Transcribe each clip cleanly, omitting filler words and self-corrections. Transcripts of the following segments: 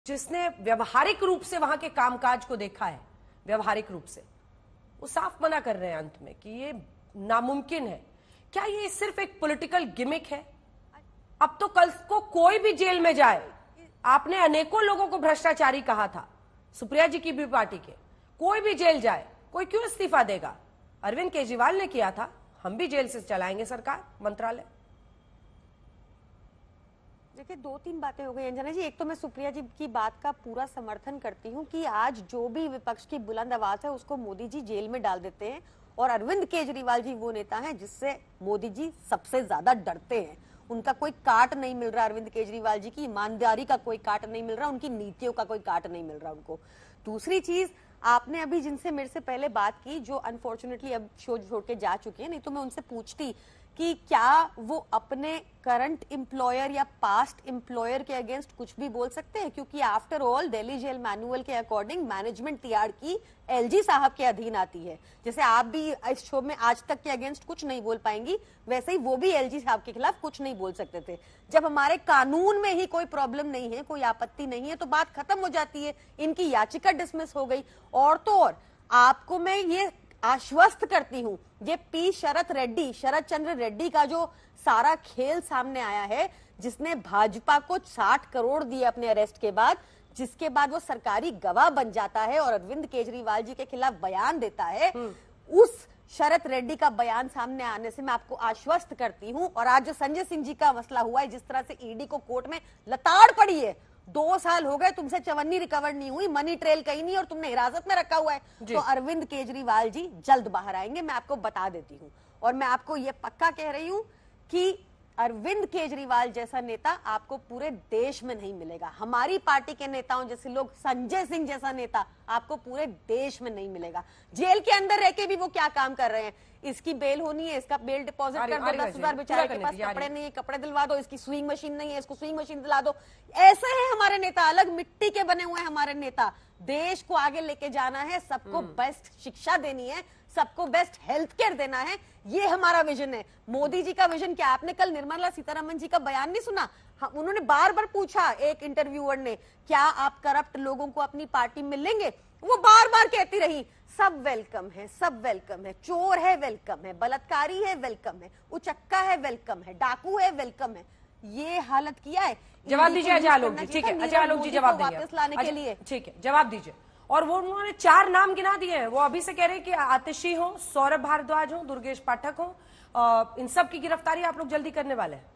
जिसने व्यवहारिक रूप से वहां के कामकाज को देखा है, व्यवहारिक रूप से, वो साफ मना कर रहे हैं अंत में कि ये नामुमकिन है। क्या ये सिर्फ एक पॉलिटिकल गिमिक है? अब तो कल को कोई भी जेल में जाए, आपने अनेकों लोगों को भ्रष्टाचारी कहा था, सुप्रिया जी की भी पार्टी के, कोई भी जेल जाए, कोई क्यों इस्तीफा देगा? अरविंद केजरीवाल ने किया था, हम भी जेल से चलाएंगे सरकार, मंत्रालय। देखिए, दो तीन बातें हो गई अंजना जी। एक तो मैं सुप्रिया जी की बात का पूरा समर्थन करती हूँ कि आज जो भी विपक्ष की बुलंद आवाज है उसको मोदी जी जेल में डाल देते हैं, और अरविंद केजरीवाल जी वो नेता हैं जिससे मोदी जी सबसे ज्यादा डरते हैं। उनका कोई काट नहीं मिल रहा, अरविंद केजरीवाल जी की ईमानदारी का कोई काट नहीं मिल रहा, उनकी नीतियों का कोई काट नहीं मिल रहा उनको। दूसरी चीज, आपने अभी जिनसे मेरे से पहले बात की, जो अनफॉर्चुनेटली अब शो छोड़ के जा चुके हैं, नहीं तो मैं उनसे पूछती कि क्या वो अपने करंट एम्प्लॉयर या पास्ट एम्प्लॉयर के अगेंस्ट कुछ भी बोल सकते हैं, क्योंकि after all Delhi jail manual के अकॉर्डिंग मैनेजमेंट तिहाड़ की एलजी साहब के अधीन आती है। जैसे आप भी इस शो में आज तक के अगेंस्ट कुछ नहीं बोल पाएंगी, वैसे ही वो भी एलजी साहब के खिलाफ कुछ नहीं बोल सकते थे। जब हमारे कानून में ही कोई प्रॉब्लम नहीं है, कोई आपत्ति नहीं है, तो बात खत्म हो जाती है। इनकी याचिका डिसमिस हो गई। और तो और आपको मैं ये आश्वस्त करती हूं, ये पी शरद चंद्र रेड्डी का जो सारा खेल सामने आया है, जिसने भाजपा को 60 करोड़ दिए अपने अरेस्ट के बाद, जिसके बाद वो सरकारी गवाह बन जाता है और अरविंद केजरीवाल जी के खिलाफ बयान देता है, उस शरद रेड्डी का बयान सामने आने से मैं आपको आश्वस्त करती हूं। और आज जो संजय सिंह जी का मसला हुआ है, जिस तरह से ईडी को कोर्ट में लताड़ पड़ी है, 2 साल हो गए तुमसे चवन्नी रिकवर नहीं हुई, मनी ट्रेल कहीं नहीं, और तुमने हिरासत में रखा हुआ है, तो अरविंद केजरीवाल जी जल्द बाहर आएंगे, मैं आपको बता देती हूँ। और मैं आपको ये पक्का कह रही हूँ कि अरविंद केजरीवाल जैसा नेता आपको पूरे देश में नहीं मिलेगा। हमारी पार्टी के नेताओं जैसे लोग, संजय सिंह जैसा नेता आपको पूरे देश में नहीं मिलेगा। जेल के अंदर रह के भी वो क्या काम कर रहे हैं, इसकी बेल होनी है, इसका बेल डिपॉजिट कर दो, 10,000 बेचारे के पास कपड़े नहीं है, कपड़े दिलवा दो, इसकी स्विंग मशीन नहीं है, इसको स्विंग मशीन दिला दो। ऐसे है हमारे नेता, अलग मिट्टी के बने हुए हैं हमारे नेता। देश को आगे लेके जाना है, सबको बेस्ट शिक्षा देनी है, सबको बेस्ट हेल्थ केयर देना है, ये हमारा विजन है। मोदी जी का विजन क्या? आपने कल निर्मला सीतारमण जी का बयान नहीं सुना? हाँ, उन्होंने बार बार पूछा, एक इंटरव्यूअर ने, क्या आप करप्ट लोगों को अपनी पार्टी में लेंगे? वो बार बार कहती रही, सब वेलकम है, सब वेलकम है, चोर है वेलकम है, बलात्कारी है वेलकम है, उचक्का है वेलकम है, डाकू है वेलकम है। ये हालत किया है। जवाब दीजिए अजय आलोक जी। ठीक है, अजय आलोक जी जवाब देंगे वापस लाने के लिए। ठीक है, जवाब दीजिए। और वो उन्होंने 4 नाम गिना दिए हैं, वो अभी से कह रहे हैं कि आतिशी हो, सौरभ भारद्वाज हो, दुर्गेश पाठक हो, इन सब की गिरफ्तारी आप लोग जल्दी करने वाले हैं।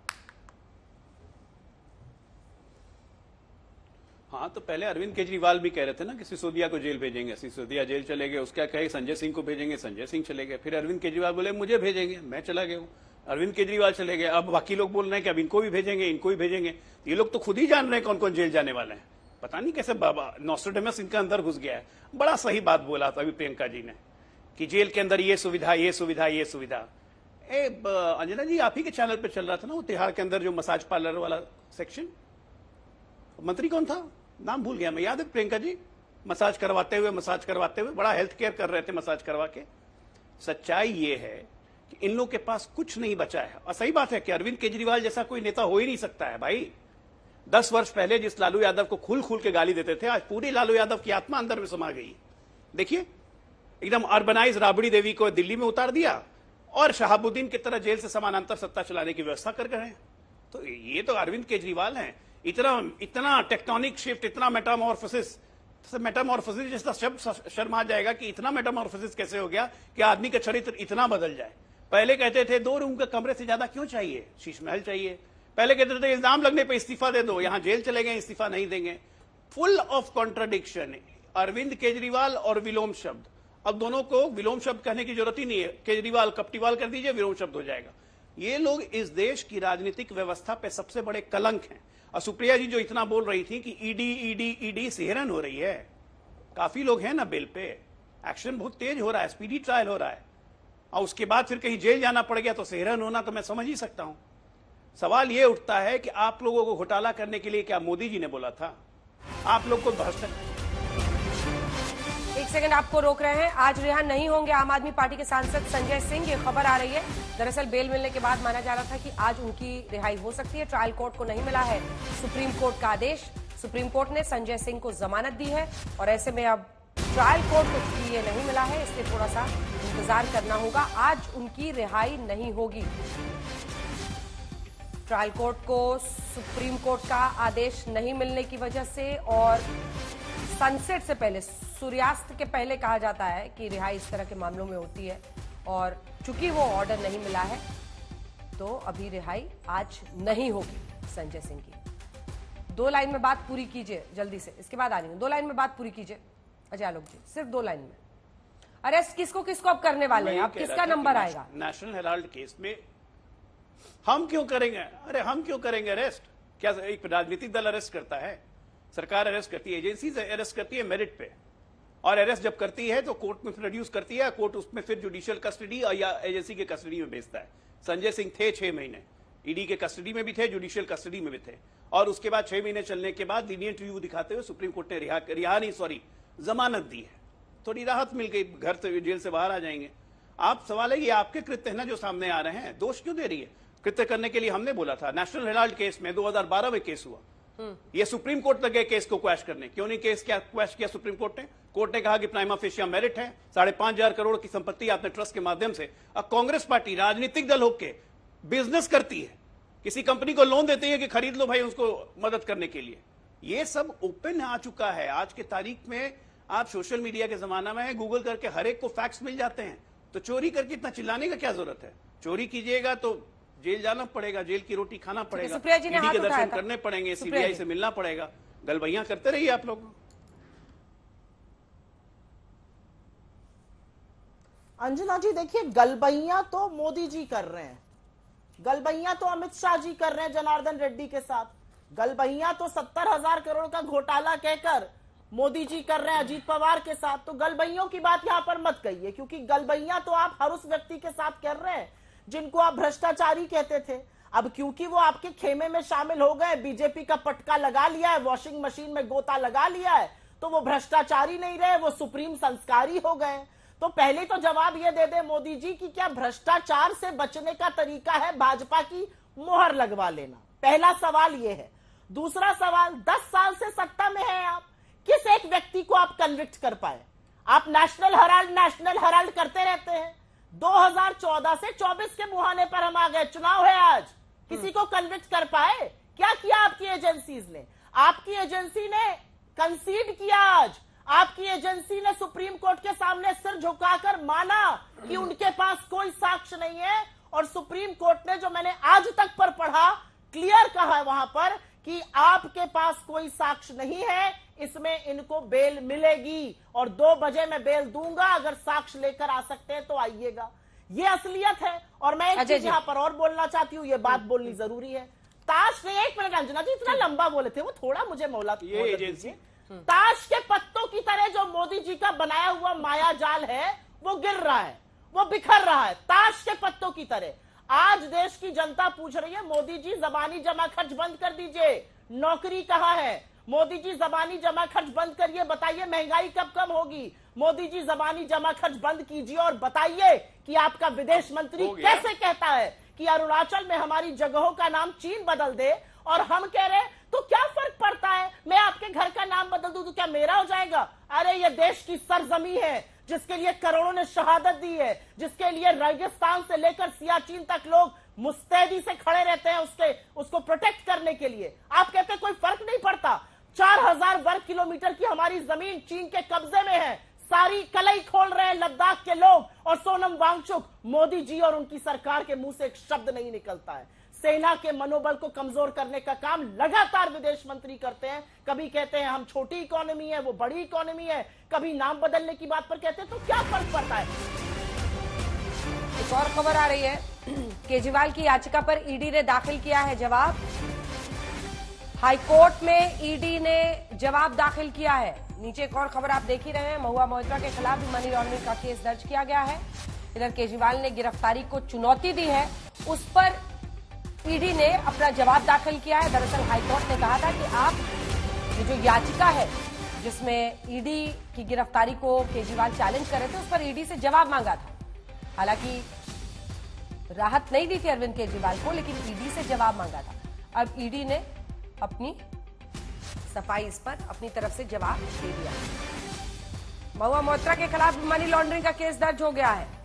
हाँ, तो पहले अरविंद केजरीवाल भी कह रहे थे ना कि सिसोदिया को जेल भेजेंगे, सिसोदिया जेल चले गए, उसका कहे संजय सिंह को भेजेंगे, संजय सिंह चले गए, फिर अरविंद केजरीवाल बोले मुझे भेजेंगे, मैं चला गया हूँ, अरविंद केजरीवाल चले गए, अब बाकी लोग बोल रहे हैं कि अब इनको भी भेजेंगे, इनको भी भेजेंगे। ये लोग तो खुद ही जान रहे हैं कौन कौन जेल जाने वाले हैं। पता नहीं कैसे बाबा नॉस्ट्रेडेमस इनका अंदर घुस गया है। बड़ा सही बात बोला था अभी प्रियंका जी ने कि जेल के अंदर ये सुविधा, ये सुविधा, ये सुविधा। अंजना जी, आप ही के चैनल पे चल रहा था ना वो तिहाड़ के अंदर जो मसाज पार्लर वाला सेक्शन, मंत्री कौन था, नाम भूल गया मैं, याद है प्रियंका जी? मसाज करवाते हुए बड़ा हेल्थ केयर कर रहे थे मसाज करवा के। सच्चाई ये है कि इन लोग के पास कुछ नहीं बचा है। और सही बात है कि अरविंद केजरीवाल जैसा कोई नेता हो ही नहीं सकता है भाई। 10 वर्ष पहले जिस लालू यादव को खुल खुल के गाली देते थे, आज पूरी लालू यादव की आत्मा अंदर में समा गई। देखिए, एकदम अर्बनाइज राबड़ी देवी को दिल्ली में उतार दिया और शहाबुद्दीन की तरह जेल से समानांतर सत्ता चलाने की व्यवस्था कर गए हैं। तो ये तो अरविंद केजरीवाल हैं। इतना टेक्टोनिक शिफ्ट, इतना मेटामॉर्फोसिस जैसा शब्द शर्मा जाएगा कि इतना मेटामॉर्फोसिस कैसे हो गया कि आदमी का चरित्र इतना बदल जाए। पहले कहते थे 2 रूम के कमरे से ज्यादा क्यों चाहिए, शीश महल चाहिए। पहले कहते थे इल्जाम लगने पे इस्तीफा दे दो, यहां जेल चले गए, इस्तीफा नहीं देंगे। Full of contradiction, Arvind Kejriwal और विलोम शब्द। अब दोनों को विलोम शब्द कहने की जरूरत ही नहीं है, केजरीवाल कप्टीवाल कर दीजिए, विलोम शब्द हो जाएगा। ये लोग इस देश की राजनीतिक व्यवस्था पे सबसे बड़े कलंक हैं। और सुप्रिया जी जो इतना बोल रही थी कि ईडी ईडी ईडी, सिहरन हो रही है। काफी लोग हैं ना बेल पे, एक्शन बहुत तेज हो रहा है, स्पीडी ट्रायल हो रहा है, और उसके बाद फिर कहीं जेल जाना पड़ गया तो सिहरन होना तो मैं समझ ही सकता हूं। सवाल यह उठता है कि आप लोगों को घोटाला करने के लिए क्या मोदी जी ने बोला था? आप लोग को भ्रष्टाचार। एक सेकंड आपको रोक रहे हैं। आज रिहा नहीं होंगे आम आदमी पार्टी के सांसद संजय सिंह, ये खबर आ रही है। दरअसल बेल मिलने के बाद माना जा रहा था कि आज उनकी रिहाई हो सकती है। ट्रायल कोर्ट को नहीं मिला है सुप्रीम कोर्ट का आदेश। सुप्रीम कोर्ट ने संजय सिंह को जमानत दी है और ऐसे में अब ट्रायल कोर्ट को ये नहीं मिला है, इसलिए थोड़ा सा इंतजार करना होगा। आज उनकी रिहाई नहीं होगी। ट्रायल कोर्ट को सुप्रीम कोर्ट का आदेश नहीं मिलने की वजह से और सनसेट से पहले, सूर्यास्त के पहले कहा जाता है कि रिहाई इस तरह के मामलों में होती है और चूंकि वो ऑर्डर नहीं मिला है तो अभी रिहाई आज नहीं होगी संजय सिंह की। 2 लाइन में बात पूरी कीजिए जल्दी से, इसके बाद आ जाएंगे। 2 लाइन में बात पूरी कीजिए अजय आलोक जी, सिर्फ 2 लाइन में। अरेस्ट किसको किसको अब करने वाले हैं, अब किसका नंबर आएगा? नेशनल हेराल्ड केस में हम क्यों करेंगे? अरे हम क्यों करेंगे अरेस्ट? क्या एक राजनीतिक दल अरेस्ट करता है? सरकार अरेस्ट करती है, एजेंसीज अरेस्ट करती है मेरिट पे, और अरेस्ट जब करती है तो कोर्ट में प्रोड्यूस करती है, कोर्ट उसमें फिर जुडिशियल कस्टडी या एजेंसी के कस्टडी में भेजता है। संजय सिंह थे 6 महीने ईडी के कस्टडी में भी थे, जुडिशियल कस्टडी में भी थे, और उसके बाद 6 महीने चलने के बाद लीनियंट रिव्यू दिखाते हुए सुप्रीम कोर्ट ने जमानत दी है। थोड़ी राहत मिल गई, घर से जेल से बाहर आ जाएंगे। आप सवाल है ये आपके कृत्य है ना जो सामने आ रहे हैं, दोष क्यों दे रही है? कृत्य करने के लिए हमने बोला था। नेशनल हेराल्ड केस में 2012 में केस हुआ, ये सुप्रीम कोर्ट तक गए केस को क्वैश करने। क्यों नहीं केस क्या क्वैश किया सुप्रीम कोर्ट ने? कोर्ट ने कहा कि प्राइमा फेशिया मेरिट है, 5,500 करोड़ की संपत्ति आपने ट्रस्ट के माध्यम से। अब कांग्रेस पार्टी राजनीतिक दल होकर बिजनेस करती है, किसी कंपनी को लोन देती है कि खरीद लो भाई उसको मदद करने के लिए। ये सब ओपन आ चुका है। आज के तारीख में आप सोशल मीडिया के जमाना में है, गूगल करके हर एक को फैक्ट्स मिल जाते हैं, तो चोरी करके इतना चिल्लाने का क्या जरूरत है? चोरी कीजिएगा तो जेल जाना पड़ेगा, जेल की रोटी खाना पड़ेगा, ईडी के दर्शन करने पड़ेंगे, सीबीआई से मिलना पड़ेगा। गलबैया करते रहिए आप लोग। अंजना जी देखिए, गलबैया तो मोदी जी कर रहे हैं, गलबैया तो अमित शाह जी कर रहे हैं जनार्दन रेड्डी के साथ, गलबैया तो 70,000 करोड़ का घोटाला कहकर मोदी जी कर रहे हैं अजीत पवार के साथ। तो गलबैयों की बात यहां पर मत कहिए, क्योंकि गलबैया तो आप हर उस व्यक्ति के साथ कर रहे हैं जिनको आप भ्रष्टाचारी कहते थे। अब क्योंकि वो आपके खेमे में शामिल हो गए, बीजेपी का पटका लगा लिया है, वॉशिंग मशीन में गोता लगा लिया है, तो वो भ्रष्टाचारी नहीं रहे, वो सुप्रीम संस्कारी हो गए। तो पहले तो जवाब ये दे दे मोदी जी कि क्या भ्रष्टाचार से बचने का तरीका है भाजपा की मुहर लगवा लेना? पहला सवाल ये है। दूसरा सवाल, 10 साल से सत्ता में है आप, किस एक व्यक्ति को आप कन्विक्ट कर पाए? आप नेशनल हेराल्ड करते रहते हैं। 2014 से 24 के मुहाने पर हम आ गए, चुनाव है आज, किसी को कन्विक्ट कर पाए? क्या किया आपकी एजेंसीज ने? आपकी एजेंसी ने कंसीड किया आज, आपकी एजेंसी ने सुप्रीम कोर्ट के सामने सिर झुकाकर माना कि उनके पास कोई साक्ष्य नहीं है, और सुप्रीम कोर्ट ने, जो मैंने आज तक पर पढ़ा, क्लियर कहा है वहां पर कि आपके पास कोई साक्ष्य नहीं है, इसमें इनको बेल मिलेगी और 2 बजे मैं बेल दूंगा, अगर साक्ष्य लेकर आ सकते हैं तो आइएगा। ये असलियत है। और मैं एक चीज यहां पर और बोलना चाहती हूं, ये बात बोलनी जरूरी है। ताश ने, 1 मिनट अंजना जी, इतना लंबा बोले थे वो, थोड़ा मुझे मौला एजेंसी ताश के पत्तों की तरह जो मोदी जी का बनाया हुआ माया जाल है वो गिर रहा है, वो बिखर रहा है, ताश के पत्तों की तरह। आज देश की जनता पूछ रही है, मोदी जी जबानी जमा खर्च बंद कर दीजिए, नौकरी कहां है? मोदी जी जबानी जमा खर्च बंद करिए, बताइए महंगाई कब कम होगी? मोदी जी जबानी जमा खर्च बंद कीजिए और बताइए कि आपका विदेश मंत्री कैसे कहता है कि अरुणाचल में हमारी जगहों का नाम चीन बदल दे, और हम कह रहे तो क्या फर्क पड़ता है, मैं आपके घर का नाम बदल दूं तो क्या मेरा हो जाएगा? अरे ये देश की सरजमी है जिसके लिए करोड़ों ने शहादत दी है, जिसके लिए रेगिस्तान से लेकर सियाचिन तक लोग मुस्तैदी से खड़े रहते हैं उसको प्रोटेक्ट करने के लिए। आप कहते हैं कोई फर्क नहीं पड़ता? 4,000 वर्ग किलोमीटर की हमारी जमीन चीन के कब्जे में है, सारी कलई खोल रहे हैं लद्दाख के लोग, और सोनम वांगचुक, मोदी जी और उनकी सरकार के मुंह से एक शब्द नहीं निकलता है। सेना के मनोबल को कमजोर करने का काम लगातार विदेश मंत्री करते हैं। कभी कहते हैं हम छोटी इकोनॉमी है, वो बड़ी इकोनॉमी है, कभी नाम बदलने की बात पर कहते हैं, तो क्या फर्क पड़ता है? एक और खबर आ रही है, केजरीवाल की याचिका पर ईडी ने दाखिल किया है जवाब। हाईकोर्ट में ईडी ने जवाब दाखिल किया है। नीचे एक और खबर आप देख ही रहे हैं, महुआ मोइत्रा के खिलाफ भी मनी लॉन्ड्रिंग का केस दर्ज किया गया है। इधर केजरीवाल ने गिरफ्तारी को चुनौती दी है, उस पर ईडी ने अपना जवाब दाखिल किया है। दरअसल हाईकोर्ट ने कहा था कि आप ये जो याचिका है जिसमें ईडी की गिरफ्तारी को केजरीवाल चैलेंज कर रहे थे, उस पर ईडी से जवाब मांगा था। हालांकि राहत नहीं दी थी अरविंद केजरीवाल को, लेकिन ईडी से जवाब मांगा था। अब ईडी ने अपनी सफाई इस पर अपनी तरफ से जवाब दे दिया। महुआ मोइत्रा के खिलाफ मनी लॉन्ड्रिंग का केस दर्ज हो गया है।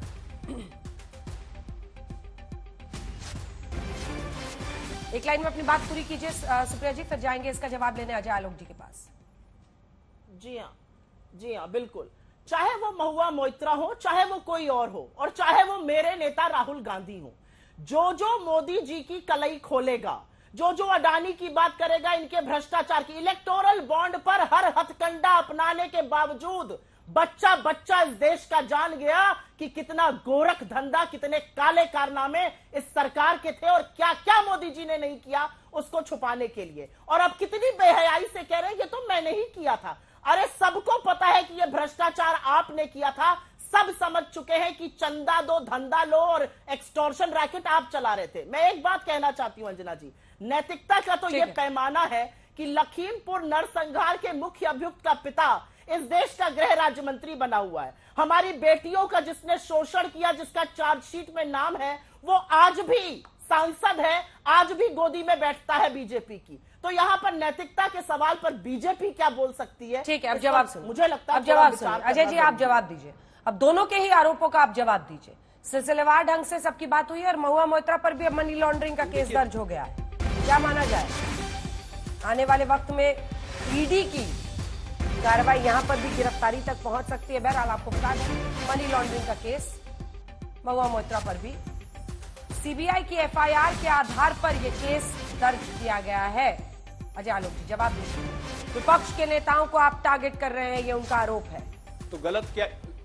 एक लाइन में अपनी बात पूरी कीजिए सुप्रिया जी, फिर जाएंगे इसका जवाब लेने अजय आलोक जी के पास। जी हाँ बिल्कुल। चाहे वो महुआ मोइत्रा हो, चाहे वो कोई और हो, और चाहे वो मेरे नेता राहुल गांधी हो, जो मोदी जी की कलई खोलेगा, जो अडानी की बात करेगा, इनके भ्रष्टाचार की, इलेक्टोरल बॉन्ड पर हर हथकंडा अपनाने के बावजूद बच्चा इस देश का जान गया कि कितना गोरख धंधा, कितने काले कारनामे इस सरकार के थे और क्या क्या मोदी जी ने नहीं किया उसको छुपाने के लिए। और अब कितनी बेहयाई से कह रहे हैं ये तो मैंने ही किया था। अरे सबको पता है कि ये भ्रष्टाचार आपने किया था, सब समझ चुके हैं कि चंदा दो, धंधा लो और एक्सटॉर्शन रैकेट आप चला रहे थे। मैं एक बात कहना चाहती हूं अंजना जी, नैतिकता का तो ये पैमाना है कि लखीमपुर नरसंहार के मुख्य अभियुक्त का पिता इस देश का गृह राज्य मंत्री बना हुआ है। हमारी बेटियों का जिसने शोषण किया, जिसका चार्जशीट में नाम है, वो आज भी सांसद है, आज भी गोदी में बैठता है बीजेपी की। तो यहाँ पर नैतिकता के सवाल पर बीजेपी क्या बोल सकती है? ठीक है, अब जवाब सुनिए। मुझे लगता है अब जवाब सुनिए अजय जी, आप जवाब दीजिए। अब दोनों के ही आरोपों का आप जवाब दीजिए। सिलसिलेवार ढंग से सबकी बात हुई है और महुआ मोइत्रा पर भी अब मनी लॉन्ड्रिंग का केस दर्ज हो गया है। क्या माना जाए, आने वाले वक्त में ईडी की कार्रवाई यहां पर भी गिरफ्तारी तक पहुंच सकती है। बहरहाल आपको बता दें, मनी लॉन्ड्रिंग का केस महुआ मोइत्रा पर भी सीबीआई की एफआईआर के आधार पर यह केस दर्ज किया गया है। अजय आलोक जी जवाब दीजिए। विपक्ष के नेताओं को आप टारगेट कर रहे हैं, ये उनका आरोप है। तो गलत क्या?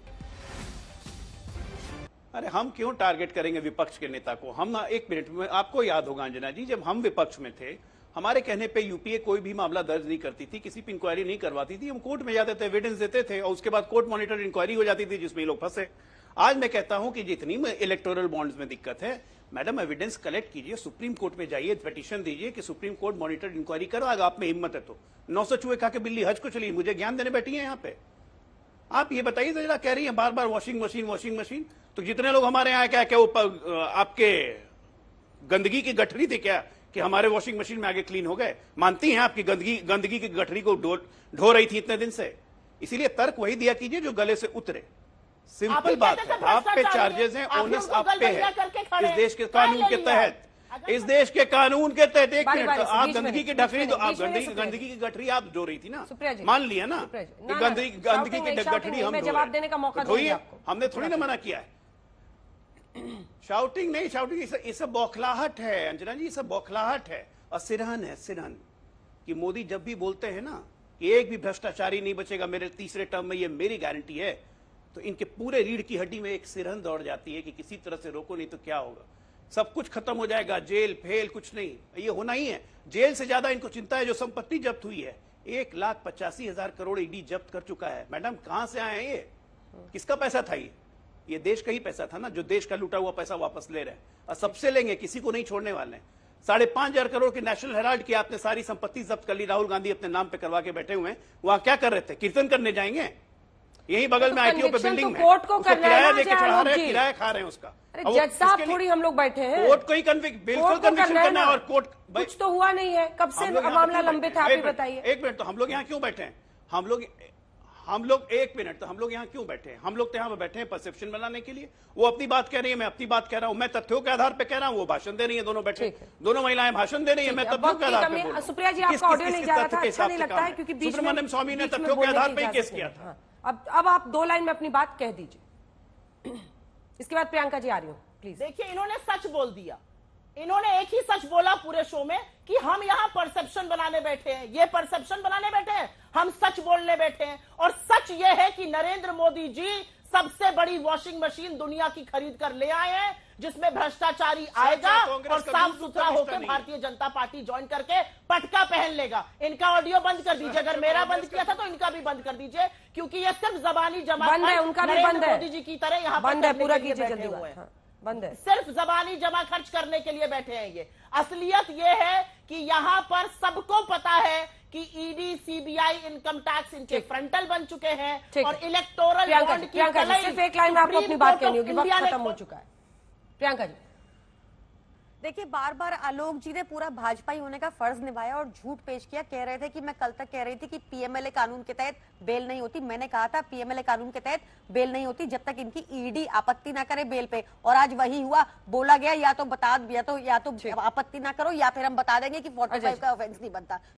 अरे हम क्यों टारगेट करेंगे विपक्ष के नेता को? हम एक मिनट में, आपको याद होगा अंजना जी, जब हम विपक्ष में थे, हमारे कहने पे यूपीए कोई भी मामला दर्ज नहीं करती थी, किसी पे इंक्वायरी नहीं करवाती थी। हम कोर्ट में जाते थे, एविडेंस देते थे और उसके बाद कोर्ट मॉनिटर इंक्वायरी हो जाती थी जिसमें लोग फंसे। आज मैं कहता हूं कि जितनी इलेक्टोरल बॉन्ड्स में दिक्कत है, मैडम एविडेंस कलेक्ट कीजिए, सुप्रीम कोर्ट में जाइए, पिटीशन दीजिए कि सुप्रीम कोर्ट मॉनिटर इंक्वायरी कराएगा। आप में हिम्मत है तो 900 चूहे खा के बिल्ली हज को चली, मुझे ज्ञान देने बैठी है यहाँ पे। आप ये बताइए तो जरा, कह रही है बार बार वॉशिंग मशीन। तो जितने लोग हमारे यहाँ क्या वो आपके गंदगी की गठरी थी क्या कि हमारे वॉशिंग मशीन में आगे क्लीन हो गए? मानती हैं आपकी गंदगी की गठरी को ढो रही थी इतने दिन से? इसीलिए तर्क वही दिया कीजिए जो गले से उतरे। सिंपल बात है, आप पे चार्जेस हैं, ओनस आप पे है इस देश के कानून के तहत। इस देश के कानून के तहत एक मिनट, आप गंदगी की गठरी, तो आप गंदगी की गठरी आप जो रही थी ना, मान लिया ना कि गंदगी की गठरी हम जवाब देने का मौका धोइए, हमने थोड़ी ना मना किया है। शाउटिंग नहीं, शाउटिंग ये सब बौखलाहट है अंजना जी, ये सब बौखलाहट है और सिरहन है, सिरहन कि मोदी जब भी बोलते हैं ना कि एक भी भ्रष्टाचारी नहीं बचेगा मेरे तीसरे टर्म में, ये मेरी गारंटी है, तो इनके पूरे रीढ़ की हड्डी में एक सिरहन दौड़ जाती है कि किसी तरह से रोको, नहीं तो क्या होगा, सब कुछ खत्म हो जाएगा, जेल फेल कुछ नहीं, ये होना ही है। जेल से ज्यादा इनको चिंता है जो संपत्ति जब्त हुई है। 1,85,000 करोड़ ईडी जब्त कर चुका है। मैडम कहां से आए हैं ये? किसका पैसा था ये देश का ही पैसा था ना, जो देश का लूटा हुआ पैसा वापस ले रहे हैं और सबसे लेंगे, किसी को नहीं छोड़ने वाले हैं। 5,500 करोड़ की नेशनल हेराल्ड की आपने सारी संपत्ति जब्त कर ली, राहुल गांधी अपने नाम पे करवा के बैठे हुए हैं। वहां क्या कर रहे थे? कीर्तन करने जाएंगे? यही बगल में आईटीओ पे बिल्डिंग में कोर्ट को किराया देके चढ़ा रहे हैं, किराया खा रहे हैं उसका। जज साहब थोड़ी हम लोग बैठे हैं, कोर्ट को ही बिल्कुल कन्विक्शन करना है और कोर्ट कुछ तो हुआ नहीं है, कब से मामला लंबित है, आप ही बताइए। एक मिनट, तो हम लोग यहाँ क्यों बैठे हैं? हम लोग एक मिनट, तो हम लोग यहाँ क्यों बैठे हैं? हम लोग तो यहाँ पे बैठे हैं परसेप्शन बनाने के लिए। वो अपनी बात कह रही है, मैं अपनी बात कह रहा हूँ, मैं तथ्यों के आधार पे कह रहा हूँ, वो भाषण दे रही है, दोनों बैठे, दोनों महिलाएं भाषण दे रही है, मैं तथ्यों के आधार पे बोल रहा हूं। सुप्रिया जी आपका ऑडियो नहीं जा रहा था, अच्छा नहीं लगता है क्योंकि सुब्रमण्यम स्वामी ने तथ्यों के आधार पर ही केस किया था। अब आप 2 लाइन में अपनी बात कह दीजिए, इसके बाद प्रियंका जी आ रही हूँ प्लीज। देखिए इन्होंने सच बोल दिया, इन्होंने एक ही सच बोला पूरे शो में कि हम यहाँ परसेप्शन बनाने बैठे हैं, ये परसेप्शन बनाने बैठे हैं, हम सच बोलने बैठे हैं। और सच ये है कि नरेंद्र मोदी जी सबसे बड़ी वॉशिंग मशीन दुनिया की खरीद कर ले आए हैं, जिसमें भ्रष्टाचारी आएगा और साफ सुथरा होकर भारतीय जनता पार्टी ज्वाइन करके पटका पहन लेगा। इनका ऑडियो बंद कर दीजिए, अगर मेरा बंद किया था तो इनका भी बंद कर दीजिए, क्योंकि ये सिर्फ जबानी जमा बंद है, उनका भी बंद है, मोदी जी की तरह यहाँ बंद है, पूरा कीजिए बैठे जल्दी हुए हैं। बंद है, सिर्फ जबानी जमा खर्च करने के लिए बैठे हैं ये। असलियत ये है कि यहाँ पर सबको पता है कि ईडी, सीबीआई, इनकम टैक्स इनके फ्रंटल बन चुके हैं और इलेक्टोरल बॉन्ड की सिर्फ एक लाइन में आपको अपनी बात कहनी होगी, वक्त खत्म हो चुका है। प्रियंका जी देखिए, बार बार आलोक जी ने पूरा भाजपाई होने का फर्ज निभाया और झूठ पेश किया। कह रहे थे कि मैं कल तक कह रही थी कि पीएमएलए कानून के तहत बेल नहीं होती। मैंने कहा था पीएमएलए कानून के तहत बेल नहीं होती जब तक इनकी ईडी आपत्ति ना करे बेल पे। और आज वही हुआ, बोला गया या तो आपत्ति ना करो या फिर हम बता देंगे कि 45 का ऑफेंस नहीं बनता।